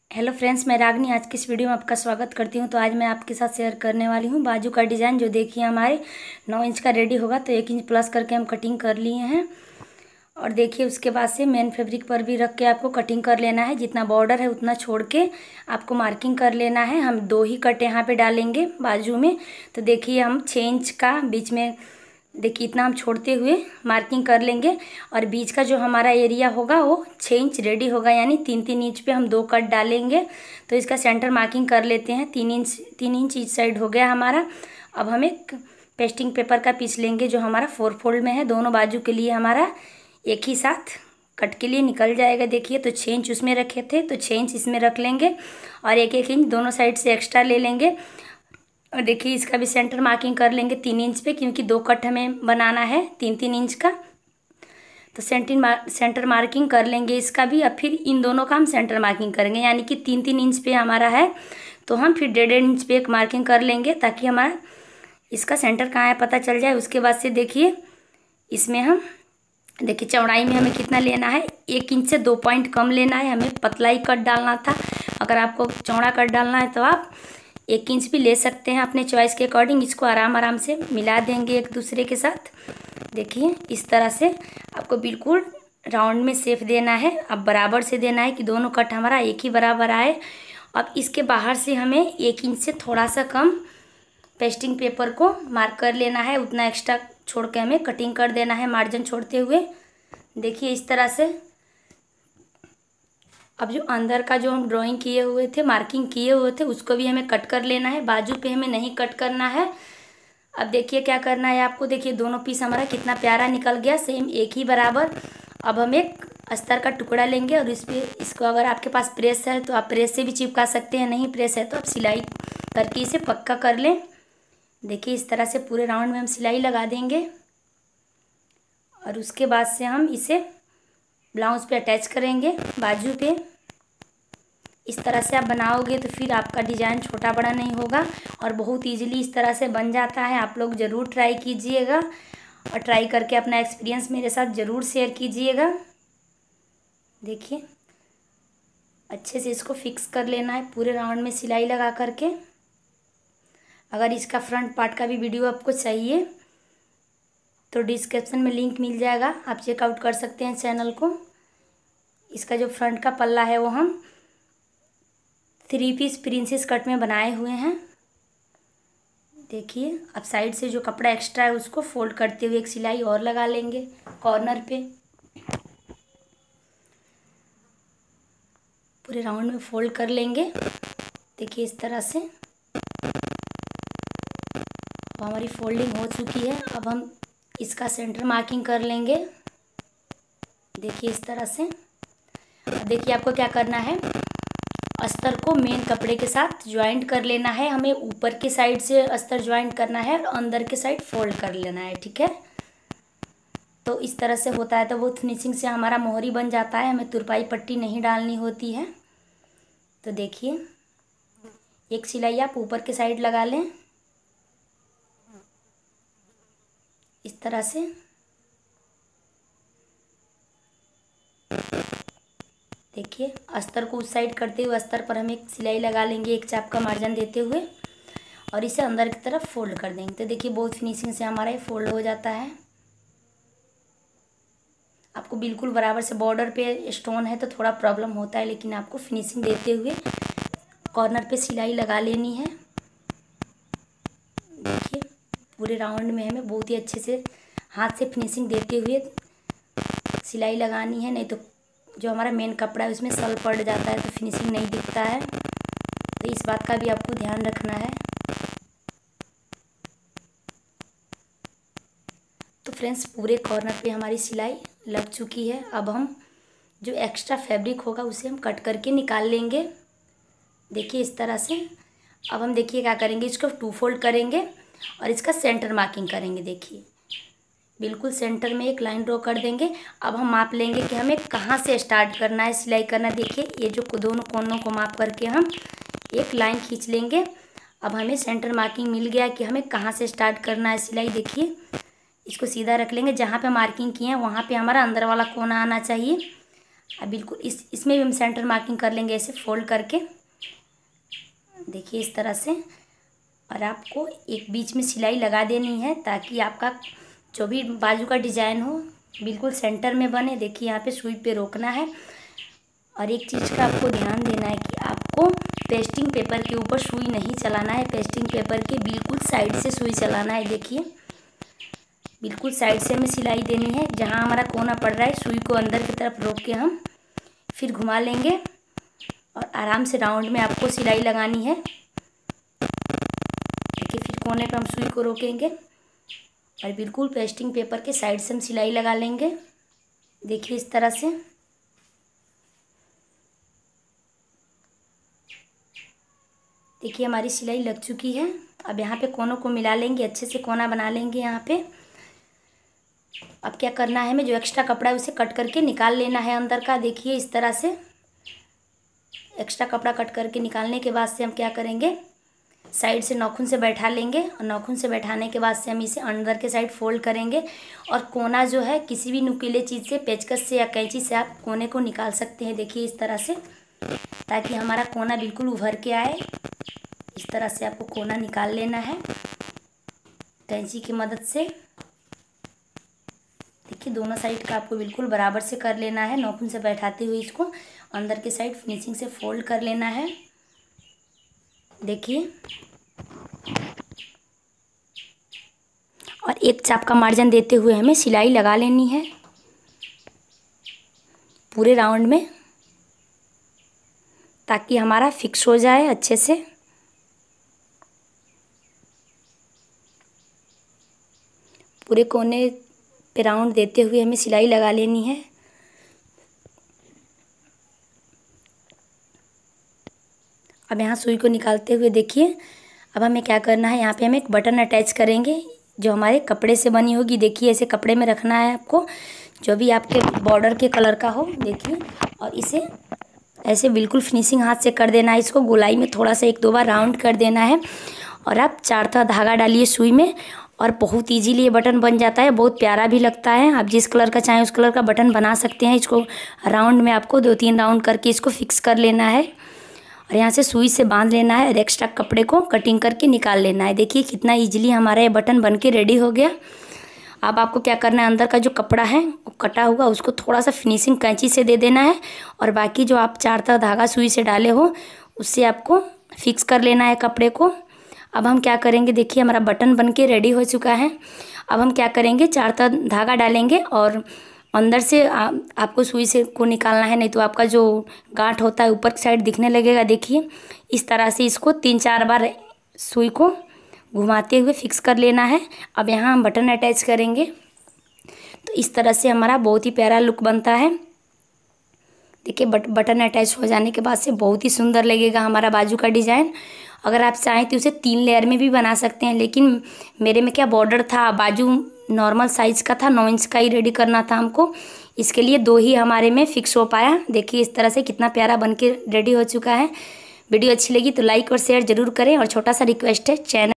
Hello friends, मैं रागनी आज की इस वीडियो में आपका स्वागत करती हूं। तो आज मैं आपके साथ शेयर करने वाली हूं बाजू का डिज़ाइन, जो देखिए हमारे 9 इंच का रेडी होगा। तो 1 इंच प्लस करके हम कटिंग कर लिए हैं। और देखिए उसके बाद से मेन फैब्रिक पर भी रख के आपको कटिंग कर लेना है। जितना बॉर्डर है उतना छोड़ के आपको मार्किंग कर लेना है। हम 2 ही कट यहाँ पे डालेंगे बाजू में। तो देखिए हम 6 इंच का बीच में, देखिए इतना हम छोड़ते हुए मार्किंग कर लेंगे। और बीच का जो हमारा एरिया होगा वो 6 इंच रेडी होगा, यानी 3-3 इंच पे हम 2 कट डालेंगे। तो इसका सेंटर मार्किंग कर लेते हैं। 3 इंच ईच साइड हो गया हमारा। अब हम एक पेस्टिंग पेपर का पीस लेंगे जो हमारा 4 फोल्ड में है। दोनों बाजू के लिए हमारा एक ही साथ कट के लिए निकल जाएगा। देखिए तो 6 इंच उसमें रखे थे, तो 6 इंच इसमें रख लेंगे और 1-1 इंच दोनों साइड से एक्स्ट्रा ले लेंगे। और देखिए इसका भी सेंटर मार्किंग कर लेंगे 3 इंच पे, क्योंकि 2 कट हमें बनाना है 3-3 इंच का। तो सेंटर मार्किंग कर लेंगे इसका भी। अब फिर इन दोनों का हम सेंटर मार्किंग करेंगे, यानी कि 3-3 इंच पे हमारा है, तो हम फिर 1.5 इंच पे एक मार्किंग कर लेंगे, ताकि हमारा इसका सेंटर कहाँ है पता चल जाए। उसके बाद से देखिए इसमें हम देखिए चौड़ाई में हमें कितना लेना है, 1 इंच से 2 पॉइंट कम लेना है। हमें पतला ही कट डालना था। अगर आपको चौड़ा कट डालना है तो आप 1 इंच भी ले सकते हैं अपने चॉइस के अकॉर्डिंग। इसको आराम से मिला देंगे एक दूसरे के साथ। देखिए इस तरह से आपको बिल्कुल राउंड में शेप देना है। अब बराबर से देना है कि दोनों कट हमारा एक ही बराबर आए। अब इसके बाहर से हमें 1 इंच से थोड़ा सा कम पेस्टिंग पेपर को मार्क कर लेना है। उतना एक्स्ट्रा छोड़ के हमें कटिंग कर देना है, मार्जिन छोड़ते हुए। देखिए इस तरह से। अब जो अंदर का जो हम ड्राइंग किए हुए थे, मार्किंग किए हुए थे, उसको भी हमें कट कर लेना है। बाजू पे हमें नहीं कट करना है। अब देखिए क्या करना है आपको। देखिए दोनों पीस हमारा कितना प्यारा निकल गया, सेम एक ही बराबर। अब हम एक अस्तर का टुकड़ा लेंगे और इसको अगर आपके पास प्रेस है तो आप प्रेस से भी चिपका सकते हैं, नहीं प्रेस है तो आप सिलाई करके इसे पक्का कर लें। देखिए इस तरह से पूरे राउंड में हम सिलाई लगा देंगे। और उसके बाद से हम इसे ब्लाउज पे अटैच करेंगे बाजू पे। इस तरह से आप बनाओगे तो फिर आपका डिज़ाइन छोटा बड़ा नहीं होगा और बहुत इजीली इस तरह से बन जाता है। आप लोग ज़रूर ट्राई कीजिएगा और ट्राई करके अपना एक्सपीरियंस मेरे साथ ज़रूर शेयर कीजिएगा। देखिए अच्छे से इसको फिक्स कर लेना है पूरे राउंड में सिलाई लगा करके। अगर इसका फ्रंट पार्ट का भी वीडियो आपको चाहिए तो डिस्क्रिप्शन में लिंक मिल जाएगा, आप चेकआउट कर सकते हैं चैनल को। इसका जो फ्रंट का पल्ला है वो हम 3 पीस प्रिंसेस कट में बनाए हुए हैं। देखिए अब साइड से जो कपड़ा एक्स्ट्रा है उसको फोल्ड करते हुए एक सिलाई और लगा लेंगे कॉर्नर पे। पूरे राउंड में फोल्ड कर लेंगे। देखिए इस तरह से। अब हमारी फोल्डिंग हो चुकी है। अब हम इसका सेंटर मार्किंग कर लेंगे। देखिए इस तरह से। अब देखिए आपको क्या करना है, अस्तर को मेन कपड़े के साथ ज्वाइंट कर लेना है। हमें ऊपर के साइड से अस्तर ज्वाइंट करना है और अंदर के साइड फोल्ड कर लेना है, ठीक है। तो इस तरह से होता है तो वो फिनिशिंग से हमारा मोहरी बन जाता है। हमें तुरपाई पट्टी नहीं डालनी होती है। तो देखिए एक सिलाई आप ऊपर के साइड लगा लें इस तरह से। देखिए अस्तर को उस साइड करते हुए अस्तर पर हम एक सिलाई लगा लेंगे, एक चाप का मार्जिन देते हुए, और इसे अंदर की तरफ फोल्ड कर देंगे। तो देखिए बहुत फिनिशिंग से हमारा ये फोल्ड हो जाता है। आपको बिल्कुल बराबर से बॉर्डर पे स्टोन है तो थोड़ा प्रॉब्लम होता है, लेकिन आपको फिनिशिंग देते हुए कॉर्नर पे सिलाई लगा लेनी है। देखिए पूरे राउंड में हमें बहुत ही अच्छे से हाथ से फिनिशिंग देते हुए सिलाई लगानी है, नहीं तो जो हमारा मेन कपड़ा है उसमें सल पड़ जाता है तो फिनिशिंग नहीं दिखता है। तो इस बात का भी आपको ध्यान रखना है। तो फ्रेंड्स पूरे कॉर्नर पे हमारी सिलाई लग चुकी है। अब हम जो एक्स्ट्रा फैब्रिक होगा उसे हम कट करके निकाल लेंगे। देखिए इस तरह से। अब हम देखिए क्या करेंगे, इसको 2 फोल्ड करेंगे और इसका सेंटर मार्किंग करेंगे। देखिए बिल्कुल सेंटर में एक लाइन ड्रॉ कर देंगे। अब हम माप लेंगे कि हमें कहाँ से स्टार्ट करना है सिलाई करना। देखिए ये जो दोनों कोनों को माप करके हम एक लाइन खींच लेंगे। अब हमें सेंटर मार्किंग मिल गया कि हमें कहाँ से स्टार्ट करना है सिलाई। देखिए इसको सीधा रख लेंगे, जहाँ पे मार्किंग किए हैं वहाँ पे हमारा अंदर वाला कोना आना चाहिए। अब बिल्कुल इसमें भी हम सेंटर मार्किंग कर लेंगे ऐसे फोल्ड करके, देखिए इस तरह से। और आपको एक बीच में सिलाई लगा देनी है ताकि आपका जो भी बाजू का डिजाइन हो बिल्कुल सेंटर में बने। देखिए यहाँ पे सुई पे रोकना है। और एक चीज़ का आपको ध्यान देना है कि आपको पेस्टिंग पेपर के ऊपर सुई नहीं चलाना है, पेस्टिंग पेपर के बिल्कुल साइड से सुई चलाना है। देखिए बिल्कुल साइड से हमें सिलाई देनी है। जहाँ हमारा कोना पड़ रहा है सुई को अंदर की तरफ रोक के हम फिर घुमा लेंगे और आराम से राउंड में आपको सिलाई लगानी है। देखिए फिर कोने पे हम सुई को रोकेंगे और बिल्कुल पेस्टिंग पेपर के साइड से हम सिलाई लगा लेंगे। देखिए इस तरह से। देखिए हमारी सिलाई लग चुकी है। अब यहाँ पे कोनों को मिला लेंगे, अच्छे से कोना बना लेंगे यहाँ पे। अब क्या करना है, हमें जो एक्स्ट्रा कपड़ा है उसे कट करके निकाल लेना है अंदर का। देखिए इस तरह से एक्स्ट्रा कपड़ा कट करके निकालने के बाद से हम क्या करेंगे, साइड से नाखून से बैठा लेंगे और नाखून से बैठाने के बाद से हम इसे अंदर के साइड फोल्ड करेंगे। और कोना जो है किसी भी नुकीले चीज़ से, पेचकस से या कैंची से आप कोने को निकाल सकते हैं। देखिए इस तरह से, ताकि हमारा कोना बिल्कुल उभर के आए। इस तरह से आपको कोना निकाल लेना है कैंची की मदद से। देखिए दोनों साइड का आपको बिल्कुल बराबर से कर लेना है। नाखून से बैठाते हुए इसको अंदर के साइड फिनिशिंग से फोल्ड कर लेना है। देखिए और एक चाप का मार्जिन देते हुए हमें सिलाई लगा लेनी है पूरे राउंड में, ताकि हमारा फिक्स हो जाए अच्छे से। पूरे कोने पे राउंड देते हुए हमें सिलाई लगा लेनी है। अब यहाँ सुई को निकालते हुए देखिए, अब हमें क्या करना है, यहाँ पे हम एक बटन अटैच करेंगे जो हमारे कपड़े से बनी होगी। देखिए ऐसे कपड़े में रखना है आपको, जो भी आपके बॉर्डर के कलर का हो। देखिए और इसे ऐसे बिल्कुल फिनिशिंग हाथ से कर देना है। इसको गोलाई में थोड़ा सा 1-2 बार राउंड कर देना है और आप 4 धागा डालिए सुई में और बहुत इजीली ये बटन बन जाता है। बहुत प्यारा भी लगता है। आप जिस कलर का चाहें उस कलर का बटन बना सकते हैं। इसको राउंड में आपको 2-3 राउंड करके इसको फिक्स कर लेना है और यहाँ से सुई से बांध लेना है और एक्स्ट्रा कपड़े को कटिंग करके निकाल लेना है। देखिए कितना इजीली हमारा ये बटन बन के रेडी हो गया। अब आपको क्या करना है, अंदर का जो कपड़ा है वो कटा हुआ उसको थोड़ा सा फिनिशिंग कैंची से दे देना है और बाकी जो आप 4 धागा सुई से डाले हो उससे आपको फिक्स कर लेना है कपड़े को। अब हम क्या करेंगे, देखिए हमारा बटन बन के रेडी हो चुका है। अब हम क्या करेंगे, 4 धागा डालेंगे और अंदर से आपको सुई से को निकालना है, नहीं तो आपका जो गांठ होता है ऊपर की साइड दिखने लगेगा। देखिए इस तरह से इसको 3-4 बार सुई को घुमाते हुए फिक्स कर लेना है। अब यहाँ हम बटन अटैच करेंगे तो इस तरह से हमारा बहुत ही प्यारा लुक बनता है। देखिए बटन अटैच हो जाने के बाद से बहुत ही सुंदर लगेगा हमारा बाजू का डिज़ाइन। अगर आप चाहें तो उसे 3 लेयर में भी बना सकते हैं, लेकिन मेरे में क्या बॉर्डर था, बाजू नॉर्मल साइज़ का था, 9 इंच का ही रेडी करना था हमको, इसके लिए 2 ही हमारे में फिक्स हो पाया। देखिए इस तरह से कितना प्यारा बन के रेडी हो चुका है। वीडियो अच्छी लगी तो लाइक और शेयर ज़रूर करें और छोटा सा रिक्वेस्ट है, चैनल